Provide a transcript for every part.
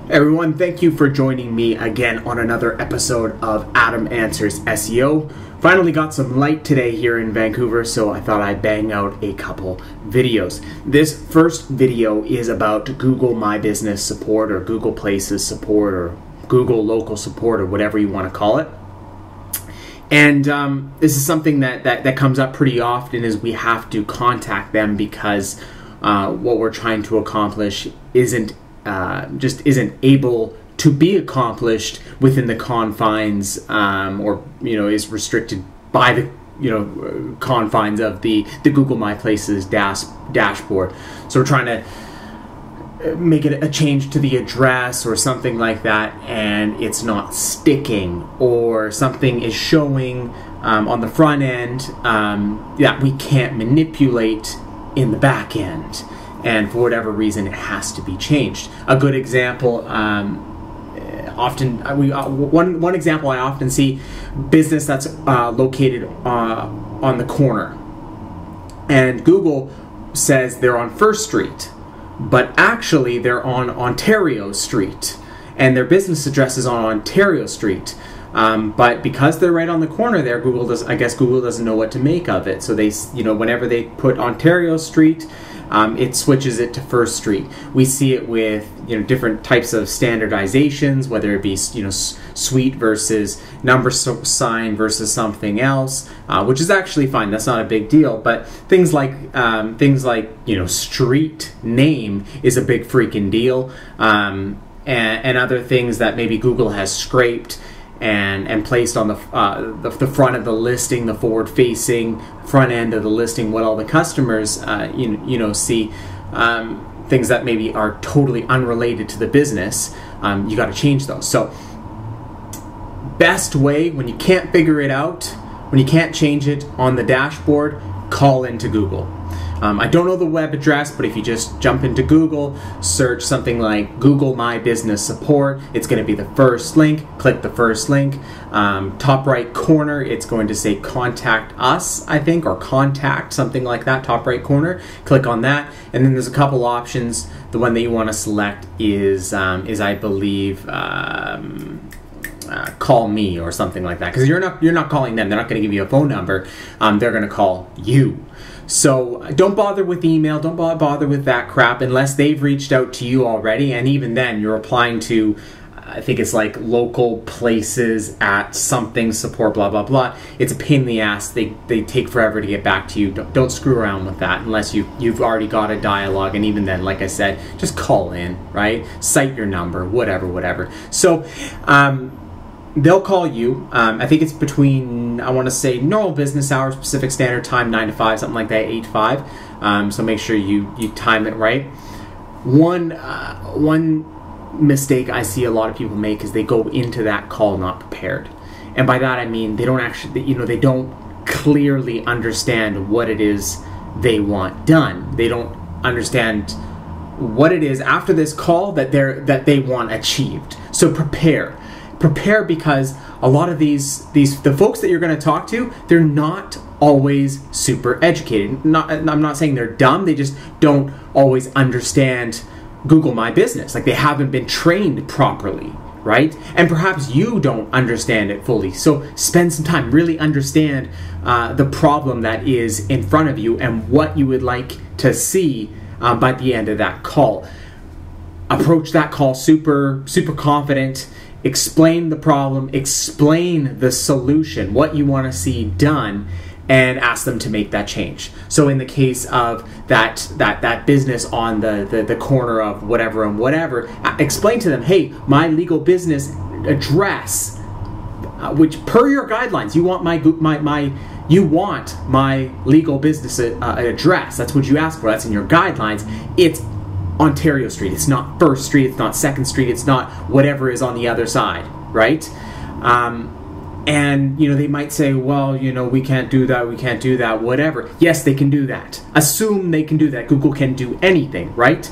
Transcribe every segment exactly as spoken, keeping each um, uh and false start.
Everyone, thank you for joining me again on another episode of Adam Answers S E O. Finally got some light today here in Vancouver, so I thought I'd bang out a couple videos. This first video is about Google My Business support or Google Places support or Google Local support or whatever you want to call it. And um, this is something that, that, that comes up pretty often is we have to contact them because uh, what we're trying to accomplish isn't Uh, just isn't able to be accomplished within the confines, um, or you know, is restricted by the you know confines of the the Google My Places dash dashboard. So we're trying to make it a change to the address or something like that, and it's not sticking, or something is showing um, on the front end um, that we can't manipulate in the back end. And for whatever reason, it has to be changed. A good example, um, often we uh, one one example I often see, business that's uh, located uh, on the corner, and Google says they're on First Street, but actually they're on Ontario Street, and their business address is on Ontario Street. Um, but because they're right on the corner there, Google does. I guess Google doesn't know what to make of it. So they, you know, whenever they put Ontario Street, um, it switches it to First Street. We see it with you know different types of standardizations, whether it be you know suite versus number sign versus something else, uh, which is actually fine. That's not a big deal. But things like um, things like you know street name is a big freaking deal, um, and, and other things that maybe Google has scraped and and placed on the, uh, the the front of the listing, the forward-facing front end of the listing, what all the customers uh, you you know see, um, things that maybe are totally unrelated to the business. Um, you got to change those. So, best way when you can't figure it out, when you can't change it on the dashboard, call into Google. Um, I don't know the web address, but if you just jump into Google, search something like Google My Business Support, it's going to be the first link. Click the first link. Um, top right corner, it's going to say Contact Us, I think, or Contact, something like that, top right corner. Click on that, and then there's a couple options. The one that you want to select is, um, is I believe, um, Uh, call me or something like that, because you're not you're not calling them. They're not going to give you a phone number. Um, they're going to call you. So don't bother with email. Don't bother with that crap unless they've reached out to you already. And even then, you're applying to, I think it's like Local Places at something support, blah blah blah. It's a pain in the ass. They they take forever to get back to you. Don't, don't screw around with that unless you you've already got a dialogue. And even then, like I said, just call in, right? Cite your number, whatever, whatever. So. Um, They'll call you. Um, I think it's between, I want to say, normal business hours, Pacific Standard Time, nine to five, something like that, eight to five. Um, so make sure you, you time it right. One, uh, one mistake I see a lot of people make is they go into that call not prepared. And by that I mean they don't actually, you know, they don't clearly understand what it is they want done. They don't understand what it is after this call that they're that they want achieved. So prepare. Prepare, because a lot of these these the folks that you're going to talk to, they're not always super educated. Not, I'm not saying they're dumb. They just don't always understand Google My Business. Like, they haven't been trained properly, right? And perhaps you don't understand it fully. So spend some time, really understand uh, the problem that is in front of you and what you would like to see um, by the end of that call. Approach that call super super confident. Explain the problem, explain the solution, what you want to see done, and ask them to make that change. So in the case of that that that business on the, the, the corner of whatever and whatever, explain to them, hey, my legal business address, uh, which per your guidelines, you want my my my you want my legal business uh, address. That's what you ask for. That's in your guidelines. It's Ontario Street. It's not First Street. It's not Second Street. It's not whatever is on the other side, right? Um, and, you know, they might say, well, you know, we can't do that. We can't do that, whatever. Yes, they can do that. Assume they can do that. Google can do anything, right?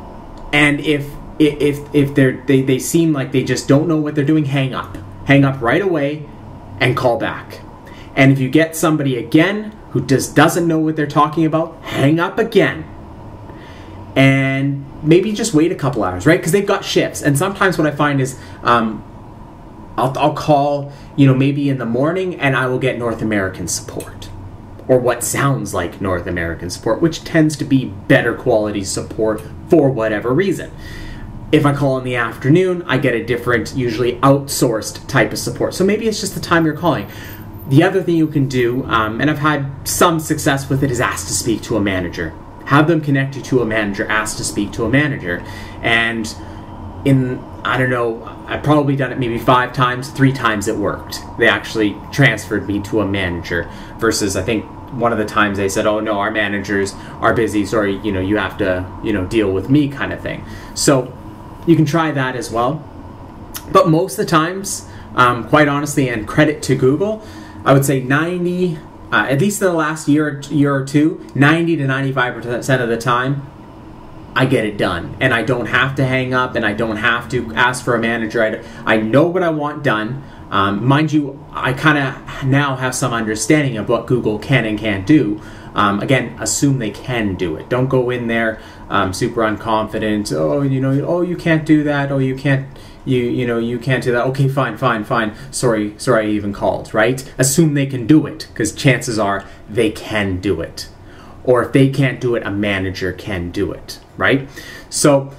And if if if they're, they, they seem like they just don't know what they're doing, hang up. Hang up right away and call back. And if you get somebody again who just doesn't know what they're talking about, hang up again. And maybe just wait a couple hours, right? Because they've got shifts. And sometimes what I find is um, I'll, I'll call, you know, maybe in the morning, and I will get North American support, or what sounds like North American support, which tends to be better quality support for whatever reason. If I call in the afternoon, I get a different, usually outsourced type of support. So maybe it's just the time you're calling. The other thing you can do, um, and I've had some success with it, is ask to speak to a manager. Have them connect you to a manager, ask to speak to a manager. And in, I don't know, I've probably done it maybe five times, three times it worked. They actually transferred me to a manager versus, I think, one of the times they said, oh no, our managers are busy, sorry, you know, you have to, you know, deal with me kind of thing. So you can try that as well. But most of the times, um, quite honestly, and credit to Google, I would say ninety, uh, at least in the last year, year or two, ninety to ninety-five percent of the time, I get it done. And I don't have to hang up, and I don't have to ask for a manager. I, I know what I want done. Um, mind you, I kind of now have some understanding of what Google can and can't do. Um, again, assume they can do it. Don't go in there um, super unconfident. Oh, you know, oh, you can't do that. Oh, you can't, you you know, you can't do that. Okay, fine, fine, fine. Sorry, sorry, I even called. Right? Assume they can do it, because chances are they can do it. Or if they can't do it, a manager can do it. Right? So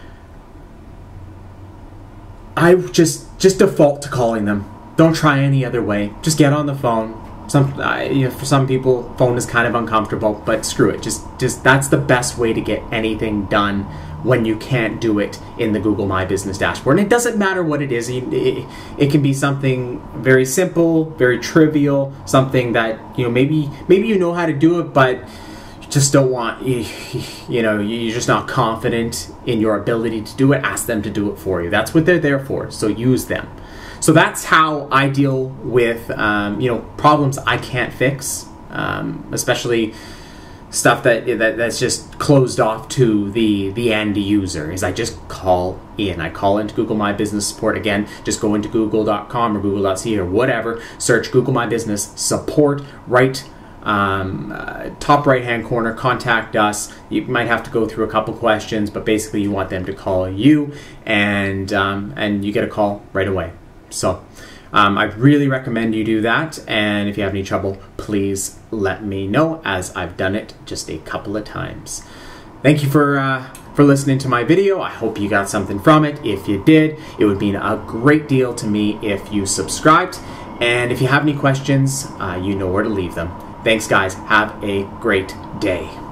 I just just default to calling them. Don't try any other way. Just get on the phone. Some, uh, you know, for some people, phone is kind of uncomfortable, but screw it. Just, just that's the best way to get anything done when you can't do it in the Google My Business dashboard. And it doesn't matter what it is. It, it, it can be something very simple, very trivial, something that, you know, maybe maybe you know how to do it, but you just don't want, you, you know, you're just not confident in your ability to do it. Ask them to do it for you. That's what they're there for. So use them. So that's how I deal with, um, you know, problems I can't fix, um, especially stuff that, that that's just closed off to the the end user. Is I just call in. I call into Google My Business Support. Again, just go into google dot com or google dot c a or whatever, search Google My Business Support, right, um, uh, top right hand corner, contact us. You might have to go through a couple questions, but basically you want them to call you, and um, and you get a call right away. So um, I really recommend you do that, and if you have any trouble, please let me know, as I've done it just a couple of times. Thank you for uh, for listening to my video. I hope you got something from it. If you did, it would mean a great deal to me if you subscribed, and if you have any questions, uh, you know where to leave them. Thanks guys, have a great day.